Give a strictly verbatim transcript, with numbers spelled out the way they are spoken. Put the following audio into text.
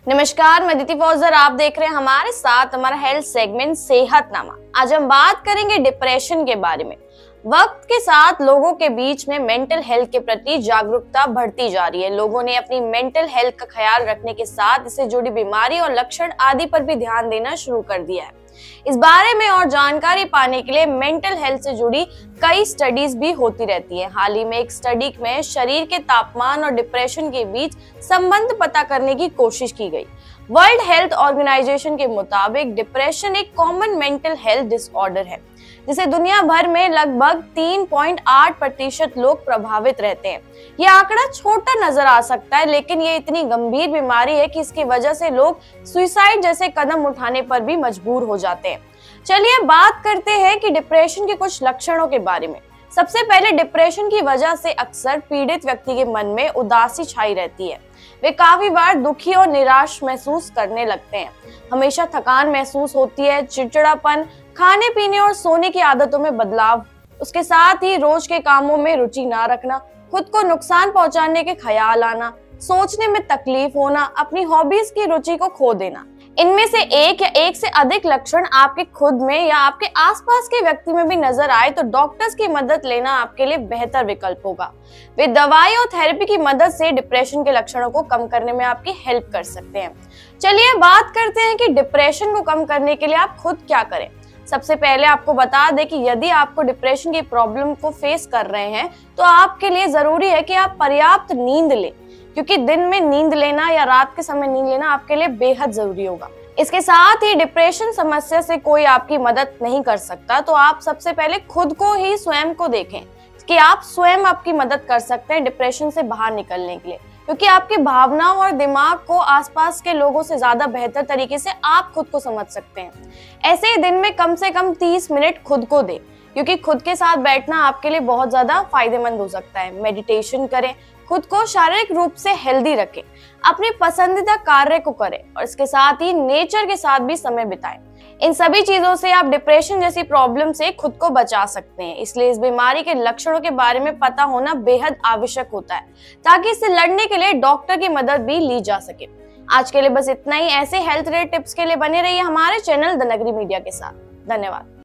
नमस्कार, मैं अदिति फौजर। आप देख रहे हैं हमारे साथ हमारा हेल्थ सेगमेंट सेहतनामा। आज हम बात करेंगे डिप्रेशन के बारे में। वक्त के साथ लोगों के बीच में मेंटल हेल्थ के प्रति जागरूकता बढ़ती जा रही है। लोगों ने अपनी मेंटल हेल्थ का ख्याल रखने के साथ इससे जुड़ी बीमारी और लक्षण आदि पर भी ध्यान देना शुरू कर दिया है। इस बारे में और जानकारी पाने के लिए मेंटल हेल्थ से जुड़ी कई स्टडीज भी होती रहती है। हाल ही में एक स्टडी में शरीर के तापमान और डिप्रेशन के बीच संबंध पता करने की कोशिश की गई। वर्ल्ड हेल्थ ऑर्गेनाइजेशन के मुताबिक डिप्रेशन एक कॉमन मेंटल हेल्थ डिसऑर्डर है जिसे दुनिया भर में लगभग तीन पॉइंट आठ प्रतिशत लोग प्रभावित रहते हैं। यह आंकड़ा छोटा नजर आ सकता है, लेकिन ये इतनी गंभीर बीमारी है कि इसकी वजह से लोग सुसाइड जैसे कदम उठाने पर भी मजबूर हो जाते हैं। चलिए बात करते हैं कि डिप्रेशन के कुछ लक्षणों के बारे में। सबसे पहले, डिप्रेशन की वजह से अक्सर पीड़ित व्यक्ति के मन में उदासी छाई रहती है। वे काफी बार दुखी और निराश महसूस करने लगते हैं। हमेशा थकान महसूस होती है, चिड़चिड़ापन, खाने पीने और सोने की आदतों में बदलाव, उसके साथ ही रोज के कामों में रुचि ना रखना, खुद को नुकसान पहुंचाने के ख्याल आना, सोचने में तकलीफ होना, अपनी हॉबीज की रुचि को खो देना। इनमें से एक या एक से अधिक लक्षण आपके खुद में या आपके आसपास के व्यक्ति में भी नजर आए तो डॉक्टर्स की मदद लेना आपके लिए बेहतर विकल्प होगा। वे दवाई और थेरेपी की मदद से डिप्रेशन के लक्षणों को कम करने में आपकी हेल्प कर सकते हैं। चलिए बात करते हैं कि डिप्रेशन को कम करने के लिए आप खुद क्या करें। सबसे पहले आपको बता दें कि यदि आपको डिप्रेशन की प्रॉब्लम को फेस कर रहे हैं तो आपके लिए जरूरी है कि आप पर्याप्त नींद लें, क्योंकि दिन में नींद लेना या रात के समय नींद लेना आपके लिए बेहद जरूरी होगा। इसके साथ ही डिप्रेशन समस्या से कोई आपकी मदद नहीं कर सकता, तो आप सबसे पहले खुद को ही स्वयं को देखें कि आप स्वयं आपकी मदद कर सकते हैं डिप्रेशन से बाहर निकलने के लिए, क्योंकि आपकी भावनाओं और दिमाग को आसपास के लोगों से ज्यादा बेहतर तरीके से आप खुद को समझ सकते हैं। ऐसे ही दिन में कम से कम तीस मिनट खुद को दें, क्योंकि खुद के साथ बैठना आपके लिए बहुत ज्यादा फायदेमंद हो सकता है। मेडिटेशन करें, खुद को शारीरिक रूप से हेल्दी रखें, अपने पसंदीदा कार्य को करें और इसके साथ ही नेचर के साथ भी समय बिताएं। इन सभी चीजों से आप डिप्रेशन जैसी प्रॉब्लम से खुद को बचा सकते हैं। इसलिए इस बीमारी के लक्षणों के बारे में पता होना बेहद आवश्यक होता है, ताकि इससे लड़ने के लिए डॉक्टर की मदद भी ली जा सके। आज के लिए बस इतना ही। ऐसे हेल्थ रिलेटेड टिप्स के लिए बने रहिए हमारे चैनल द नगरी मीडिया के साथ। धन्यवाद।